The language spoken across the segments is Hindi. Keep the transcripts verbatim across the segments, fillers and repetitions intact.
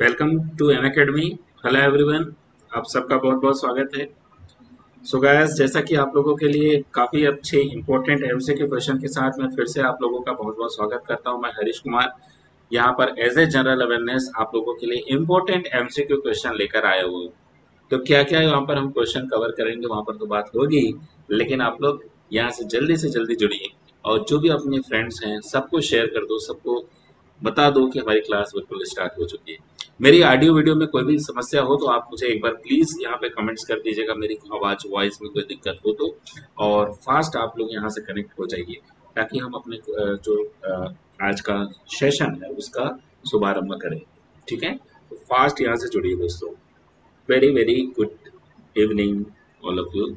Welcome to Unacademy. Hello everyone, आप सबका बहुत बहुत स्वागत है। सो गायस, जैसा कि आप लोगों के लिए काफ़ी अच्छे इंपॉर्टेंट एमसीक्यू क्वेश्चन के साथ मैं फिर से आप लोगों का बहुत बहुत स्वागत करता हूं। मैं हरीश कुमार यहां पर एज ए जनरल अवेयरनेस आप लोगों के लिए इंपॉर्टेंट एमसीक्यू क्वेश्चन लेकर आया हुआ हूं। तो क्या क्या यहाँ पर हम क्वेश्चन कवर करेंगे वहां पर तो बात होगी, लेकिन आप लोग यहाँ से जल्दी से जल्दी जुड़िए और जो भी अपने फ्रेंड्स हैं सबको शेयर कर दो, सबको बता दो कि हमारी क्लास बिल्कुल स्टार्ट हो चुकी है। मेरी ऑडियो वीडियो में कोई भी समस्या हो तो आप मुझे एक बार प्लीज यहाँ पे कमेंट्स कर दीजिएगा, मेरी आवाज वॉइस में कोई दिक्कत हो तो। और फास्ट आप लोग यहाँ से कनेक्ट हो जाइए ताकि हम अपने अ, जो अ, आज का सेशन है उसका शुभारंभ करें। ठीक है, तो फास्ट यहाँ से जुड़िए दोस्तों। Very very good evening all of you.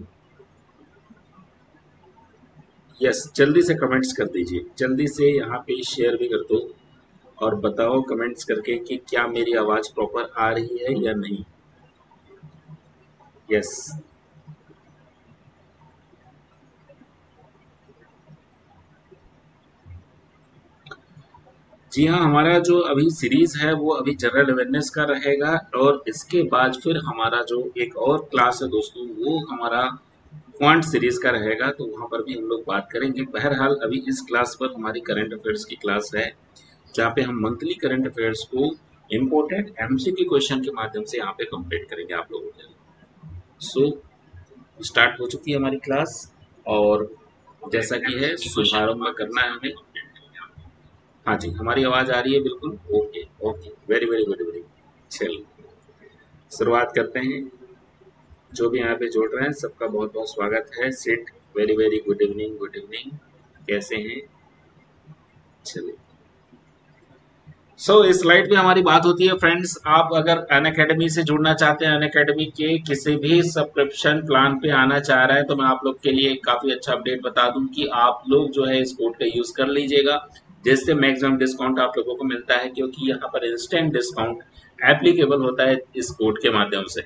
Yes, जल्दी से कमेंट्स कर दीजिए, जल्दी से यहाँ पे शेयर भी कर दो और बताओ कमेंट्स करके कि क्या मेरी आवाज प्रॉपर आ रही है या नहीं। यस, जी हाँ, हमारा जो अभी सीरीज है वो अभी जनरल अवेयरनेस का रहेगा और इसके बाद फिर हमारा जो एक और क्लास है दोस्तों वो हमारा क्वांट सीरीज का रहेगा, तो वहाँ पर भी हम लोग बात करेंगे। बहरहाल अभी इस क्लास पर हमारी करंट अफेयर्स की क्लास है जहाँ पे हम मंथली करंट अफेयर्स को इम्पोर्टेंट एमसीक्यू क्वेश्चन के माध्यम से यहाँ पे कंप्लीट करेंगे आप लोगों के लिए। सो स्टार्ट हो चुकी है हमारी क्लास और जैसा कि है शुभारंभ करना है हमें। हाँ जी, हमारी आवाज आ रही है बिल्कुल। Okay okay, very very good very. चलिए शुरुआत करते हैं। जो भी यहाँ पे जुड़ रहे हैं सबका बहुत बहुत स्वागत है। Sit, very very good evening good evening, कैसे हैं? चलिए, सो so, इस स्लाइड पे हमारी बात होती है फ्रेंड्स। आप अगर अन अकेडमी से जुड़ना चाहते हैं, अन अकेडमी के किसी भी सब्सक्रिप्शन प्लान पे आना चाह रहे हैं, तो मैं आप लोग के लिए काफी अच्छा अपडेट बता दूं कि आप लोग जो है इस कोड का यूज कर लीजिएगा जिससे मैक्सिमम डिस्काउंट आप लोगों को मिलता है, क्योंकि यहाँ पर इंस्टेंट डिस्काउंट एप्लीकेबल होता है इस कोड के माध्यम से।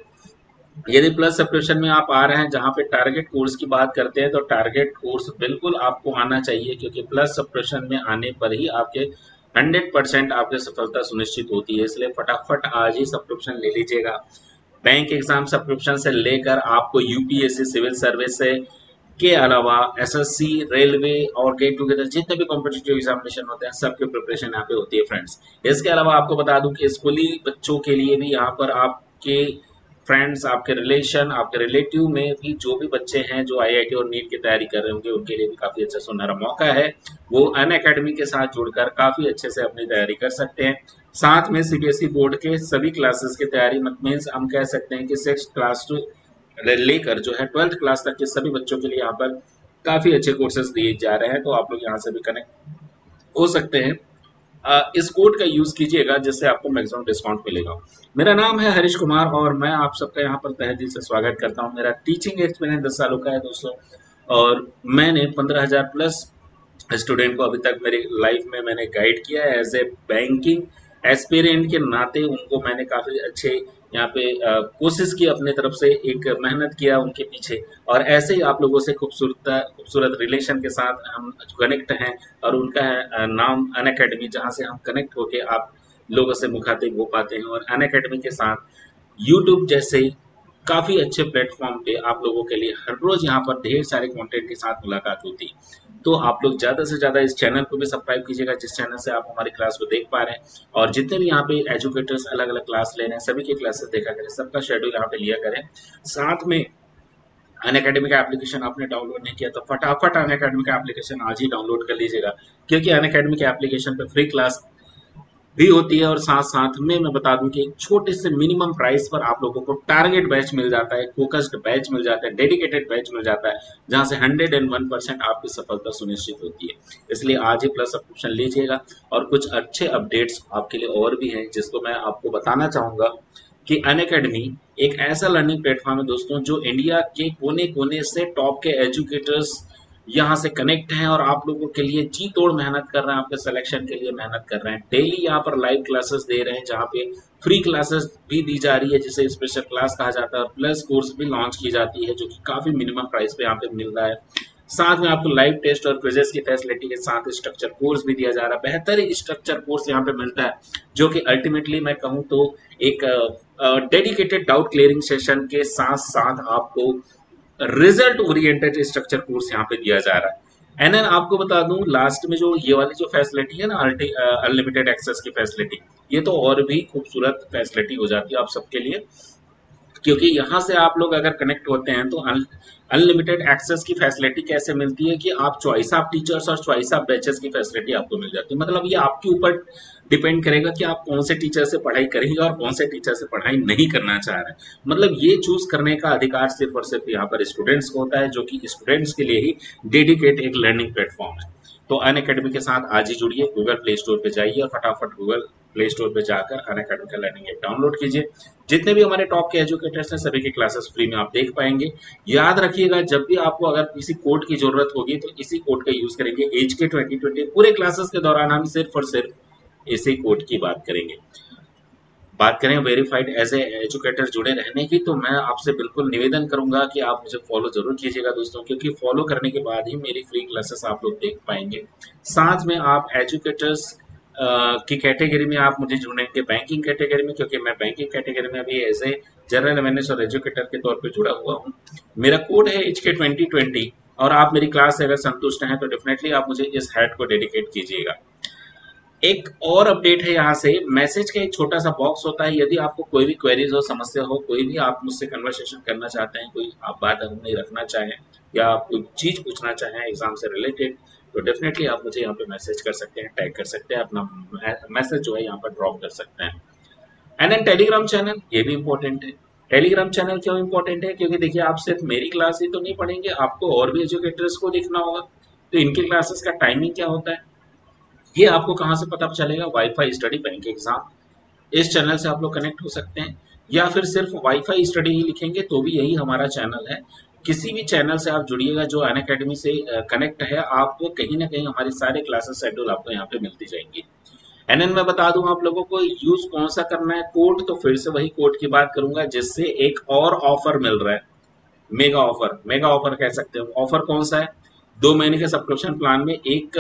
यदि प्लस सब्सक्रिप्शन में आप आ रहे हैं जहां पे टारगेट कोर्स की बात करते हैं, तो टारगेट कोर्स बिल्कुल आपको आना चाहिए, क्योंकि प्लस सब्सक्रिप्शन में आने पर ही आपके हंड्रेड परसेंट आपकी सफलता सुनिश्चित होती है। इसलिए फटाफट आज ही सब्सक्रिप्शन ले लीजिएगा। बैंक एग्जाम सब्सक्रिप्शन से लेकर आपको यूपीएससी सिविल सर्विस से के अलावा एसएससी, रेलवे और गेट टुगेदर जितने भी कॉम्पिटिटिव एग्जामिनेशन होते हैं सबके प्रिपरेशन यहाँ पे होती है फ्रेंड्स। इसके अलावा आपको बता दूं कि स्कूली बच्चों के लिए भी यहाँ पर आपके फ्रेंड्स, आपके रिलेशन, आपके रिलेटिव में भी जो भी बच्चे हैं जो आईआईटी और नीट की तैयारी कर रहे होंगे उनके लिए भी काफी अच्छा सुनहरा मौका है। वो अन अकेडमी के साथ जुड़कर काफी अच्छे से अपनी तैयारी कर सकते हैं। साथ में सीबीएसई बोर्ड के सभी क्लासेस की तैयारी, मीन्स हम कह सकते हैं कि सिक्स क्लास टू लेकर जो है ट्वेल्थ क्लास तक के सभी बच्चों के लिए यहाँ पर काफी अच्छे कोर्सेज दिए जा रहे हैं, तो आप लोग यहाँ से भी कनेक्ट हो सकते हैं। अ, इस कोड का यूज कीजिएगा जिससे आपको मैक्सिमम डिस्काउंट मिलेगा। मेरा नाम है हरीश कुमार और मैं आप सबका यहाँ पर तहे दिल से स्वागत करता हूँ। मेरा टीचिंग एक्सपीरियंस दस सालों का है दोस्तों, और मैंने पंद्रह हजार प्लस स्टूडेंट को अभी तक मेरी लाइफ में मैंने गाइड किया है। एज ए बैंकिंग एस्पिरेंट के नाते उनको मैंने काफ़ी अच्छे यहाँ पे अ, कोशिश की, अपने तरफ से एक मेहनत किया उनके पीछे, और ऐसे ही आप लोगों से खूबसूरत खूबसूरत रिलेशन के साथ हम कनेक्ट हैं। और उनका है अ, नाम अन अकेडमी, जहाँ से हम कनेक्ट होके आप लोगों से मुखातिब हो पाते हैं। और अन अकेडमी के साथ यूट्यूब जैसे काफ़ी अच्छे प्लेटफॉर्म पे आप लोगों के लिए हर रोज़ यहाँ पर ढेर सारे कंटेंट के साथ मुलाकात होती है। तो आप लोग ज़्यादा से ज़्यादा इस चैनल को भी सब्सक्राइब कीजिएगा जिस चैनल से आप हमारी क्लास को देख पा रहे हैं। और जितने भी यहाँ पे एजुकेटर्स अलग अलग क्लास ले रहे हैं सभी की क्लासेस देखा करें, सबका शेड्यूल यहाँ पे लिया करें। साथ में अन अकेडमी का एप्लीकेशन आपने डाउनलोड नहीं किया तो फटाफट अन अकेडमी का एप्लीकेशन आज ही डाउनलोड कर लीजिएगा, क्योंकि अन अकेडमी के एप्लीकेशन पे फ्री क्लास भी होती है। और साथ साथ में मैं बता दूं कि एक छोटे से मिनिमम प्राइस पर आप लोगों को टारगेट बैच मिल जाता है, फोकस्ड बैच मिल जाता है, डेडिकेटेड बैच मिल जाता है, जहां से हंड्रेड एंड वन परसेंट आपकी सफलता सुनिश्चित होती है। इसलिए आज ही प्लस सब्सक्रिप्शन लीजिएगा। और कुछ अच्छे अपडेट्स आपके लिए और भी हैं जिसको मैं आपको बताना चाहूंगा कि अन अकेडमी एक ऐसा लर्निंग प्लेटफॉर्म है दोस्तों जो इंडिया के कोने कोने से टॉप के एजुकेटर्स यहाँ से कनेक्ट हैं और आप लोगों के लिए जी तोड़ मेहनत कर रहे हैं, आपके सिलेक्शन के लिए मेहनत कर रहे हैं। डेली यहाँ पर लाइव क्लासेस दे रहे हैं जहाँ पे फ्री क्लासेस भी दी जा रही है जिसे स्पेशल क्लास कहा जाता है, प्लस कोर्स भी लॉन्च की जाती है जो कि काफी मिनिमम प्राइस पे यहाँ पे मिल रहा है। साथ में आपको लाइव टेस्ट और क्विजेस की फैसिलिटी के साथ स्ट्रक्चर कोर्स भी दिया जा रहा है। बेहतर स्ट्रक्चर कोर्स यहाँ पे मिलता है, जो कि अल्टीमेटली मैं कहूँ तो एक डेडिकेटेड डाउट क्लियरिंग सेशन के साथ साथ आपको रिजल्ट ओरिएंटेड स्ट्रक्चर कोर्स यहाँ पे दिया जा रहा है। एंड देन आपको बता दूं लास्ट में जो ये वाली जो फैसिलिटी है ना, अनलिमिटेड एक्सेस की फैसिलिटी, ये तो और भी खूबसूरत फैसिलिटी हो जाती है आप सबके लिए, क्योंकि यहाँ से आप लोग अगर कनेक्ट होते हैं तो अनलिमिटेड एक्सेस की फैसिलिटी कैसे मिलती है कि आप चॉइस ऑफ टीचर्स और चॉइस ऑफ बैचेस की फैसिलिटी आपको मिल जाती है। मतलब ये आपके ऊपर डिपेंड करेगा कि आप कौन से टीचर से पढ़ाई करेंगे और कौन से टीचर से पढ़ाई नहीं करना चाह रहे हैं। मतलब ये चूज करने का अधिकार सिर्फ और सिर्फ यहाँ पर स्टूडेंट्स को होता है, जो कि स्टूडेंट्स के लिए ही डेडिकेट एक लर्निंग प्लेटफॉर्म है। तो अनअकैडमी के साथ आज ही जुड़िए, गूगल प्ले स्टोर पे जाइए और फटाफट गूगल प्ले स्टोर पे जाकर अनअकैडमी का लर्निंग ऐप डाउनलोड कीजिए। जितने भी हमारे टॉप के एजुकेटर्स हैं सभी की क्लासेस फ्री में आप देख पाएंगे। याद रखिएगा, जब भी आपको अगर किसी कोड की जरूरत होगी तो इसी कोड का यूज करेंगे। एच के ट्वेंटी ट्वेंटी पूरे क्लासेस के दौरान हम सिर्फ और सिर्फ इसी कोड की बात करेंगे। बात करें वेरीफाइड एज ए एजुकेटर जुड़े रहने की, तो मैं आपसे बिल्कुल निवेदन करूंगा कि आप मुझे फॉलो जरूर कीजिएगा दोस्तों, क्योंकि फॉलो करने के बाद ही मेरी फ्री क्लासेस आप लोग देख पाएंगे। साथ में आप एजुकेटर्स की कैटेगरी में आप मुझे जुड़ेंगे बैंकिंग कैटेगरी में, क्योंकि मैं बैंकिंग कैटेगरी में अभी एज ए जनरल अवेयरनेस और एजुकेटर के तौर पे जुड़ा हुआ हूँ। मेरा कोड है एच के ट्वेंटी ट्वेंटी, और आप मेरी क्लास से अगर संतुष्ट हैं तो डेफिनेटली आप मुझे इस हैड को डेडिकेट कीजिएगा। एक और अपडेट है यहाँ से, मैसेज का एक छोटा सा बॉक्स होता है। यदि आपको कोई भी क्वेरीज हो, समस्या हो, कोई भी आप मुझसे कन्वर्सेशन करना चाहते हैं, कोई आप बात अपनी रखना चाहें या आप कोई चीज पूछना चाहें एग्जाम से रिलेटेड, तो डेफिनेटली आप मुझे यहाँ पे मैसेज कर सकते हैं, टैग कर सकते हैं, अपना मैसेज जो है यहाँ पर ड्रॉप कर सकते हैं। एंड देन टेलीग्राम चैनल, ये भी इंपॉर्टेंट है। टेलीग्राम चैनल क्यों इंपॉर्टेंट है? क्योंकि देखिए आप सिर्फ मेरी क्लास ही तो नहीं पढ़ेंगे, आपको और भी एजुकेटर्स को देखना होगा। तो इनकी क्लासेस का टाइमिंग क्या होता है ये आपको कहाँ से पता चलेगा? वाईफाई स्टडी बैंक एग्जाम, इस चैनल से आप लोग कनेक्ट हो सकते हैं, या फिर सिर्फ वाईफाई स्टडी ही लिखेंगे तो भी यही हमारा चैनल है। किसी भी चैनल से आप जुड़िएगा जो अनअकैडमी से कनेक्ट है, आपको कहीं ना कहीं हमारी सारे क्लासेस शेड्यूल आपको यहाँ पे मिलती जाएंगी। एंड देन मैं बता दूं आप लोगों को यूज कौन सा करना है कोड, तो फिर से वही कोड की बात करूंगा जिससे एक और ऑफर मिल रहा है, मेगा ऑफर। मेगा ऑफर कह सकते हो। ऑफर कौन सा है? दो महीने के सब्सक्रिप्शन प्लान में एक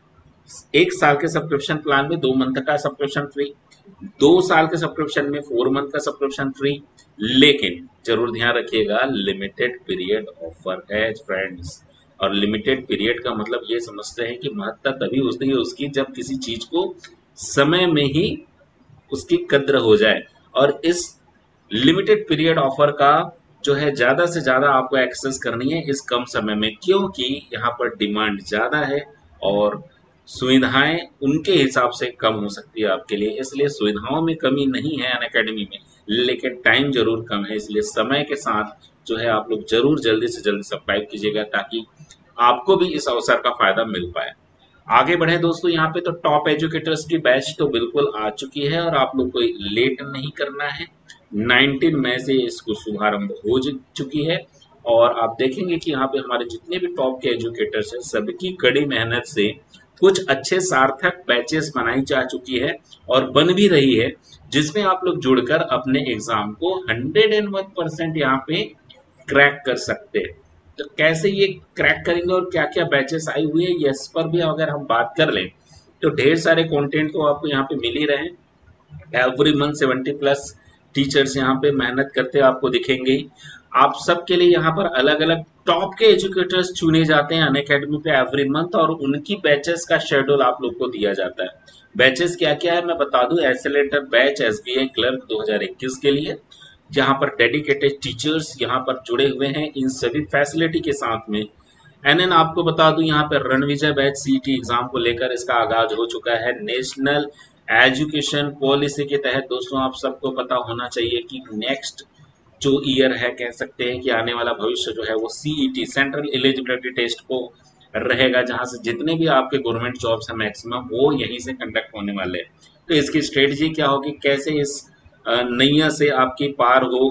एक साल के सब्सक्रिप्शन प्लान में दो मंथ का सब्सक्रिप्शन फ्री, दो साल के सब्सक्रिप्शन में फोर मंथ का सब्सक्रिप्शन फ्री। लेकिन जरूर ध्यान रखिएगा, लिमिटेड पीरियड ऑफर है फ्रेंड्स। और लिमिटेड पीरियड का मतलब ये समझते हैं कि महत्ता तभी होती है उसकी जब किसी चीज को समय में ही उसकी कद्र हो जाए। और इस लिमिटेड पीरियड ऑफर का जो है ज्यादा से ज्यादा आपको एक्सेस करनी है इस कम समय में, क्योंकि यहाँ पर डिमांड ज्यादा है और सुविधाएं उनके हिसाब से कम हो सकती है आपके लिए। इसलिए सुविधाओं में कमी नहीं है अनअकैडमी में, लेकिन टाइम जरूर कम है। इसलिए समय के साथ जो है आप लोग जरूर जल्दी से जल्दी सब्सक्राइब कीजिएगा ताकि आपको भी इस अवसर का फायदा मिल पाए। आगे बढ़े दोस्तों, यहाँ पे तो टॉप एजुकेटर्स की बैच तो बिल्कुल आ चुकी है और आप लोग को लेट नहीं करना है। नाइनटीन मई से इसको शुभारंभ हो चुकी है और आप देखेंगे कि यहाँ पे हमारे जितने भी टॉप के एजुकेटर्स हैं सबकी कड़ी मेहनत से कुछ अच्छे सार्थक बैचेस बनाई जा चुकी है और बन भी रही है, जिसमें आप लोग जुड़कर अपने एग्जाम को हंड्रेड एंड वन परसेंट यहाँ पे क्रैक कर सकते हैं। तो कैसे ये क्रैक करेंगे और क्या क्या बैचेस आई हुई है, इस पर भी अगर हम बात कर लें तो ढेर सारे कंटेंट तो आपको यहाँ पे मिल ही रहे हैं। Every month seventy plus teachers यहाँ पे मेहनत करते आपको दिखेंगे। आप सबके लिए यहाँ पर अलग अलग टॉप के एजुकेटर्स चुने जाते हैं अनअकैडमी पे एवरी मंथ, और उनकी बैचेस का शेड्यूल आप लोग को दिया जाता है। बैचेस क्या क्या है मैं बता दूं। एक्सेलेटर बैच एसबीआई क्लर्क दो हज़ार इक्कीस के लिए, जहां पर डेडिकेटेड टीचर्स यहाँ पर जुड़े हुए हैं इन सभी फैसिलिटी के साथ में। एन एन आपको बता दूं यहाँ पर रणविजय बैच सीईटी एग्जाम को लेकर इसका आगाज हो चुका है। नेशनल एजुकेशन पॉलिसी के तहत दोस्तों आप सबको पता होना चाहिए कि नेक्स्ट जो ईयर है, कह सकते हैं कि आने वाला भविष्य जो है वो सीईटी सेंट्रल एलिजिबिलिटी टेस्ट को रहेगा, जहां से जितने भी आपके गवर्नमेंट जॉब्स हैं मैक्सिमम वो यहीं से कंडक्ट होने वाले हैं। तो इसकी स्ट्रेटजी क्या होगी, कैसे इस नैया से आपकी पार हो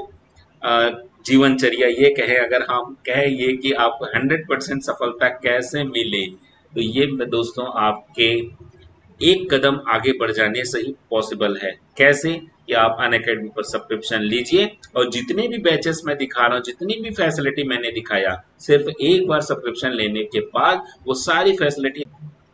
जीवनचर्या, ये कहे अगर हम कहे ये कि आपको हंड्रेड परसेंट सफलता कैसे मिले, तो ये दोस्तों आपके एक कदम आगे बढ़ जाने से ही पॉसिबल है। कैसे? कि आप अनअकैडमी पर सब्सक्रिप्शन लीजिए और जितने भी बैचेस मैं दिखा रहा हूँ, जितनी भी फैसिलिटी मैंने दिखाया, सिर्फ एक बार सब्सक्रिप्शन लेने के बाद वो सारी facility.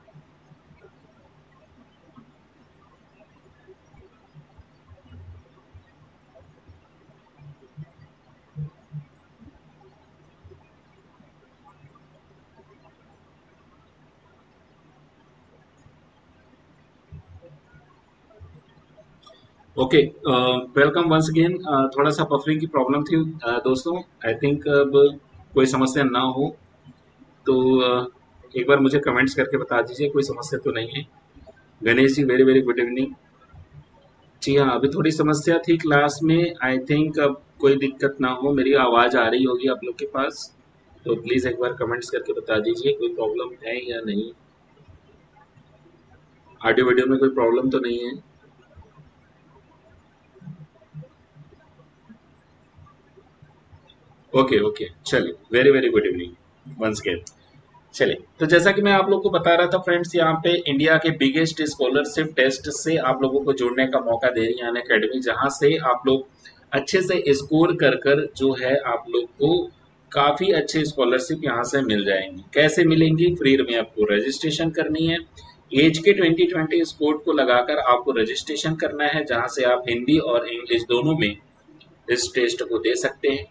Okay, welcome once again. थोड़ा सा बफरिंग की प्रॉब्लम थी uh, दोस्तों। आई थिंक अब कोई समस्या ना हो तो uh, एक बार मुझे कमेंट्स करके बता दीजिए, कोई समस्या तो नहीं है। Ganesh ji, very very good evening. जी हाँ, अभी थोड़ी समस्या थी क्लास में। आई थिंक अब कोई दिक्कत ना हो, मेरी आवाज़ आ रही होगी आप लोग के पास, तो प्लीज़ एक बार कमेंट्स करके बता दीजिए कोई प्रॉब्लम है या नहीं। ऑडियो वीडियो में कोई प्रॉब्लम तो नहीं है? ओके ओके, चलिए, very very good evening once again. चलिए, तो जैसा कि मैं आप लोग को बता रहा था फ्रेंड्स, यहाँ पे इंडिया के बिगेस्ट स्कॉलरशिप टेस्ट से आप लोगों को जुड़ने का मौका दे रही है अनअकैडमी, जहाँ से आप लोग अच्छे से स्कोर कर कर जो है आप लोग को काफ़ी अच्छे स्कॉलरशिप यहाँ से मिल जाएंगी। कैसे मिलेंगी? फ्री में आपको रजिस्ट्रेशन करनी है। एज के ट्वेंटी ट्वेंटी स्कोर को लगाकर आपको रजिस्ट्रेशन करना है, जहाँ से आप हिंदी और इंग्लिश दोनों में इस टेस्ट को दे सकते हैं।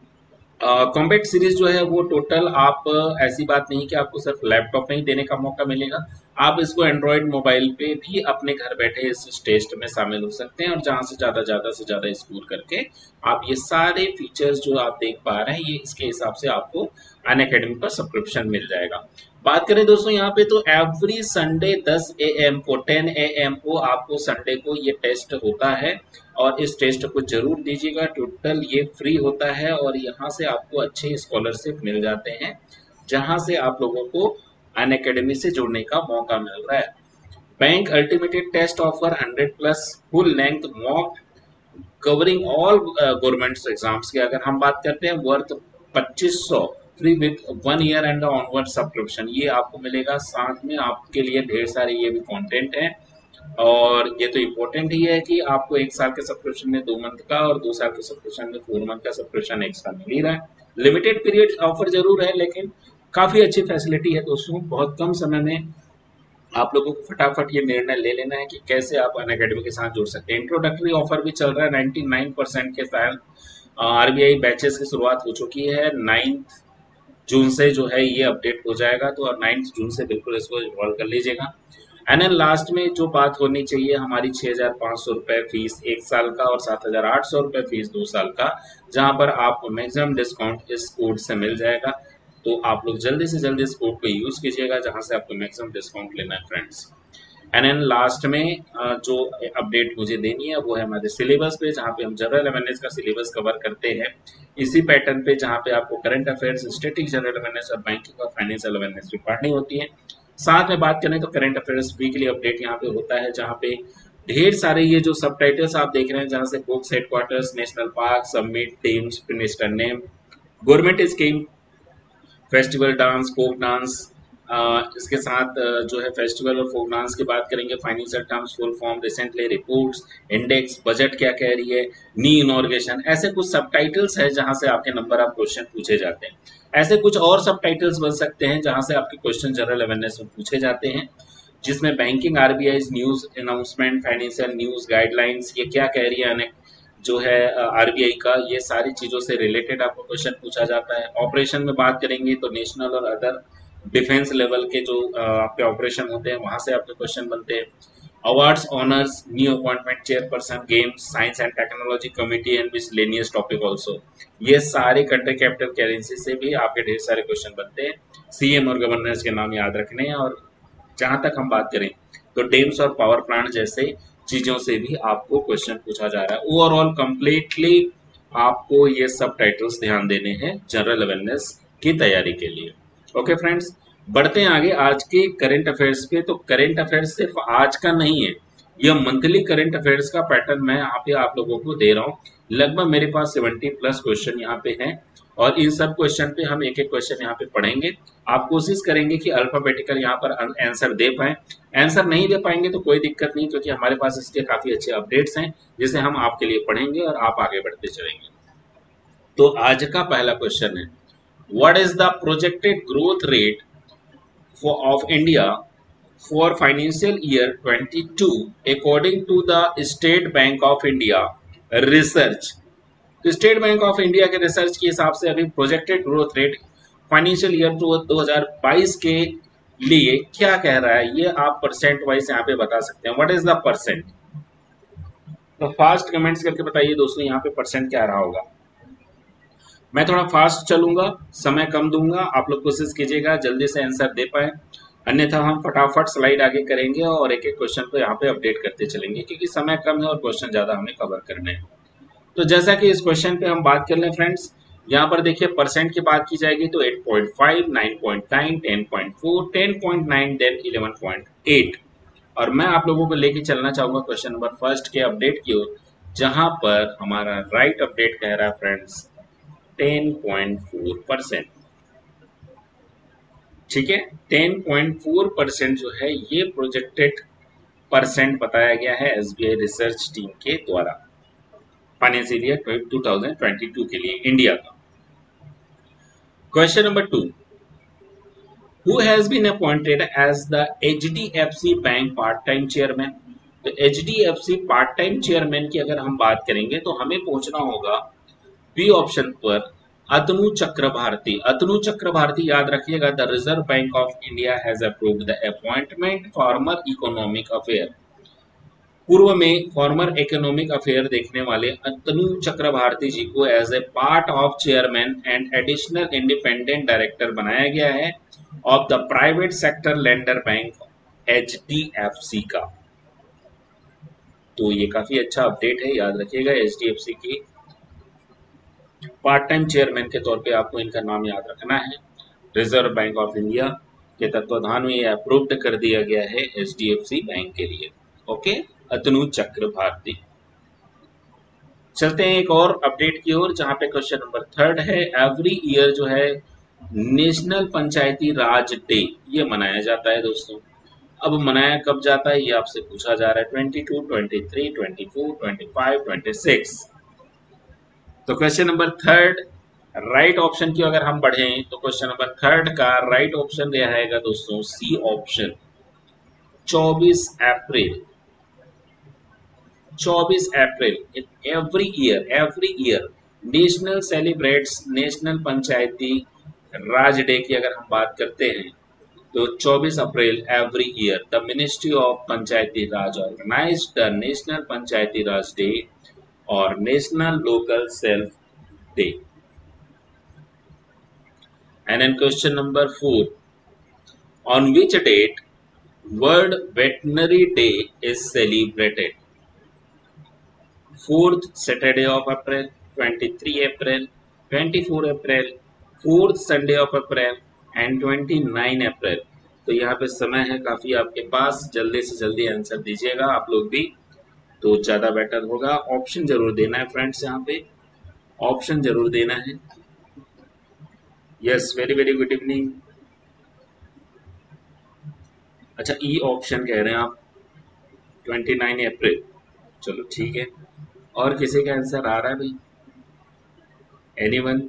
कॉम्पैक्ट सीरीज जो है वो टोटल आप अ, ऐसी बात नहीं कि आपको सिर्फ लैपटॉप में ही देने का मौका मिलेगा, आप इसको एंड्रॉयड मोबाइल पे भी अपने घर बैठे इस टेस्ट में शामिल हो सकते हैं और जहां से ज़्यादा ज़्यादा से ज़्यादा स्कोर करके आप ये सारे फीचर्स जो आप देख पा रहे हैं, ये इसके हिसाब से आपको अनअकैडमी पर सब्सक्रिप्शन मिल जाएगा। बात करें दोस्तों यहाँ पे, तो every Sunday ten A M को टेन ए एम को आपको संडे को ये टेस्ट होता है और इस टेस्ट को जरूर दीजिएगा। टोटल ये फ्री होता है और यहाँ से आपको अच्छे स्कॉलरशिप मिल जाते हैं, जहाँ से आप लोगों को अनअकैडमी से जुड़ने का मौका मिल रहा है। Bank ultimate test offer hundred plus full length mock covering all government exams की अगर हम बात करते हैं, वर्थ पच्चीस सौ free with one year and onward subscription, ये आपको मिलेगा। साथ में आपके लिए ढेर सारे ये भी कंटेंट है और ये तो इम्पोर्टेंट ही है कि आपको एक साल के सब्सक्रिप्शन में दो मंथ का और दो साल के सब्सक्रिप्शन में फोर मंथ का सब्सक्रिप्शन एक्स्ट्रा मिल ही रहा है। लिमिटेड पीरियड ऑफर जरूर है, लेकिन काफी अच्छी फैसिलिटी है दोस्तों। बहुत कम समय में आप लोगों को फटाफट ये निर्णय ले लेना है कि कैसे आप अनअकैडमी के साथ जुड़ सकते हैं। इंट्रोडक्टरी ऑफर भी चल रहा है नाइन्टी नाइन परसेंट के साथ। आरबीआई बैचेस की शुरुआत हो चुकी है, नाइन्थ जून से जो है ये अपडेट हो जाएगा, तो नाइन्थ जून से बिल्कुल इसको इन्वॉल्व कर लीजिएगा। एंड देन लास्ट में जो बात होनी चाहिए, हमारी छः हज़ार पाँच सौ रुपये फीस एक साल का और सात हज़ार आठ सौ रुपये फीस दो साल का, जहां पर आपको मैक्सिमम डिस्काउंट इस कोड से मिल जाएगा। तो आप लोग जल्दी से जल्दी इस कोड को यूज़ कीजिएगा, जहां से आपको मैक्सिमम डिस्काउंट लेना है फ्रेंड्स। एंड देन लास्ट में जो अपडेट मुझे देनी है वो है हमारे सिलेबस पे, जहाँ पे हम जनरल अवेयरनेस का सिलेबस कवर करते हैं इसी पैटर्न पे, जहाँ पे आपको current affairs, static general awareness और बैंकिंग और फाइनेंशियल अवेयरनेस भी पढ़नी होती है। साथ में बात करें तो करंट अफेयर्स वीकली अपडेट यहाँ पे होता है, जहाँ पे ढेर सारे ये जो सब टाइटल्स आप देख रहे हैं, जहाँ से books, headquarters, national park, submit, teams, minister name, government scheme, festival dance, folk dance, इसके साथ जो है फेस्टिवल और फोक डांस की बात करेंगे, financial terms, full form, recently reports, index, budget क्या कह रही है, नी इनॉर्गेशन, ऐसे कुछ सब टाइटल्स है जहां से आपके नंबर ऑफ क्वेश्चन पूछे जाते हैं। ऐसे कुछ और सब टाइटल्स बन सकते हैं जहां से आपके क्वेश्चन जनरल अवेयरनेस में पूछे जाते हैं, जिसमें banking, RBI news announcement, financial news guidelines, ये क्या कह रही है जो है आरबीआई का, ये सारी चीजों से रिलेटेड आपको क्वेश्चन पूछा जाता है। ऑपरेशन में बात करेंगे तो नेशनल और अदर डिफेंस लेवल के जो आपके ऑपरेशन होते हैं वहां से आपके क्वेश्चन बनते हैं। Awards, honours, new appointment, chairperson, games, science and technology committee and miscellaneous topic also, ये सारे कंट्री कैपिटल करेंसी से भी आपके ढेर सारे क्वेश्चन बनते हैं। सीएम और गवर्नर्स के नाम याद रखने हैं। और जहां तक हम बात करें तो डेम्स और पावर प्लांट जैसे चीजों से भी आपको क्वेश्चन पूछा जा रहा है। ओवरऑल कंप्लीटली आपको ये सब टाइटल्स ध्यान देने हैं जनरल अवेयरनेस की तैयारी के लिए। ओके फ्रेंड्स, बढ़ते हैं आगे आज के करंट अफेयर्स पे। तो करंट अफेयर्स सिर्फ आज का नहीं है, यह मंथली करंट अफेयर्स का पैटर्न मैं यहाँ पे आप लोगों को दे रहा हूँ। लगभग मेरे पास सेवेंटी प्लस क्वेश्चन यहाँ पे हैं और इन सब क्वेश्चन पे हम एक एक क्वेश्चन यहाँ पे पढ़ेंगे। आप कोशिश करेंगे कि अल्फाबेटिकल यहाँ पर आंसर दे पाएं। आंसर नहीं दे पाएंगे तो कोई दिक्कत नहीं, क्योंकि हमारे पास इसके काफी अच्छे अपडेट्स हैं जिसे हम आपके लिए पढ़ेंगे और आप आगे बढ़ते चलेंगे। तो आज का पहला क्वेश्चन है, what is the projected growth rate of India for financial year twenty-two according to the State Bank of India research। तो स्टेट बैंक ऑफ इंडिया के रिसर्च के हिसाब से अभी projected growth rate financial year दो हज़ार बाईस के लिए क्या कह रहा है, ये आप परसेंट वाइज यहाँ पे बता सकते हैं। What is the percent? तो फास्ट कमेंट्स करके बताइए दोस्तों, यहाँ पे परसेंट क्या रहा होगा। मैं थोड़ा फास्ट चलूंगा, समय कम दूंगा, आप लोग कोशिश कीजिएगा जल्दी से आंसर दे पाए, अन्यथा हम फटाफट स्लाइड आगे करेंगे और एक एक क्वेश्चन को यहाँ पे अपडेट करते चलेंगे, क्योंकि समय कम है और क्वेश्चन ज्यादा हमें कवर करने हैं। तो जैसा कि इस क्वेश्चन पे हम बात कर लें फ्रेंड्स, यहाँ पर देखिए परसेंट की बात की जाएगी तो eight point five, nine point nine, ten point four, ten point nine, then eleven point eight. और मैं आप लोगों को लेके चलना चाहूंगा क्वेश्चन नंबर फर्स्ट के अपडेट की ओर, जहां पर हमारा राइट अपडेट कह रहा है friends ten point four percent. ठीक है, टेन पॉइंट फोर परसेंट जो है ये प्रोजेक्टेड परसेंट बताया गया है एसबीआई रिसर्च टीम के द्वारा financial year two thousand twenty two के लिए इंडिया का। Question number two, who has been appointed as the HDFC bank part time chairman. तो एचडीएफसी पार्ट टाइम चेयरमैन की अगर हम बात करेंगे तो हमें पहुंचना होगा बी ऑप्शन पर, अतनु चक्रभारती। अतनु चक्रभारती याद रखिएगा, the Reserve Bank of India has approved the appointment former economic affair. पूर्व में फॉर्मर इकोनॉमिक अफेयर देखने वाले अतनु चक्रभारती जी को as a part of chairman and additional independent director बनाया गया है of the private sector lender bank HDFC का। तो ये काफी अच्छा अपडेट है, याद रखिएगा एचडीएफसी की पार्ट टाइम चेयरमैन के तौर पे आपको इनका नाम याद रखना है। रिजर्व बैंक ऑफ इंडिया के तत्वाधान में ये अप्रूव्ड कर दिया गया है एचडीएफसी बैंक के लिए। ओके, अतनु चक्रभारती। चलते हैं एक और अपडेट की ओर, जहां पे क्वेश्चन नंबर थर्ड है, एवरी ईयर जो है नेशनल पंचायती राज डे ये मनाया जाता है दोस्तों। अब मनाया कब जाता है ये आपसे पूछा जा रहा है, twenty two, twenty three, twenty four, twenty five, twenty six. तो question number third right option की अगर हम बढ़ें तो क्वेश्चन नंबर थर्ड का राइट ऑप्शन रहेगा दोस्तों सी ऑप्शन, चौबीस अप्रैल। चौबीस April every year, every year national celebrates national Panchayati Raj day की अगर हम बात करते हैं तो चौबीस April every year the ministry of Panchayati Raj organise the national Panchayati Raj day और national local self day. And then question number four, on which date World Veterinary Day is celebrated? Fourth Saturday of April, twenty-three April, twenty-four April, fourth Sunday of April and twenty-nine April। तो यहाँ पे समय है काफी आपके पास, जल्दी से जल्दी आंसर दीजिएगा आप लोग भी, तो ज्यादा बेटर होगा। ऑप्शन जरूर देना है फ्रेंड्स, यहाँ पे ऑप्शन जरूर देना है। Yes, very very good evening. अच्छा, ई ऑप्शन कह रहे हैं आप, उनतीस अप्रैल। चलो ठीक है, और किसी का आंसर आ रहा है भाई? एनीवन?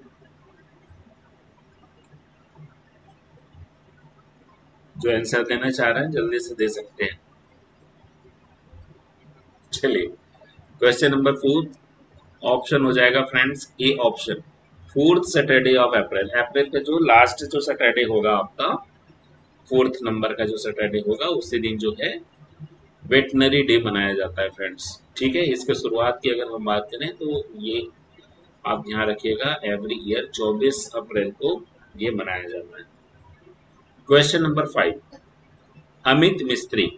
जो आंसर देना चाह रहे हैं जल्दी से दे सकते हैं। चलिए, क्वेश्चन नंबर फोर ऑप्शन हो जाएगा friends A option, fourth Saturday of April. अप्रैल का जो लास्ट जो सैटरडे होगा आपका, फोर्थ नंबर का जो सैटरडे होगा उसी दिन जो है वेटनरी डे मनाया जाता है फ्रेंड्स। ठीक है, इसके शुरुआत की अगर हम बात करें तो ये आप ध्यान रखिएगा, एवरी ईयर चौबीस अप्रैल को ये मनाया जाता है। क्वेश्चन नंबर फाइव, अमित मिस्त्री।